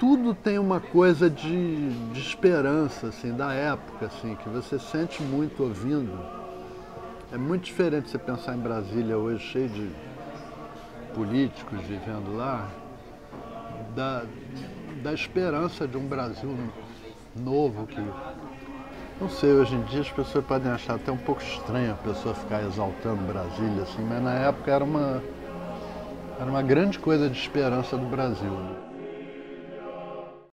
tudo tem uma coisa de esperança, assim, da época, assim, que você sente muito ouvindo. É muito diferente você pensar em Brasília hoje, cheio de políticos vivendo lá, da, da esperança de um Brasil novo que, não sei, hoje em dia as pessoas podem achar até um pouco estranho a pessoa ficar exaltando Brasília, assim, mas na época era uma grande coisa de esperança do Brasil, né?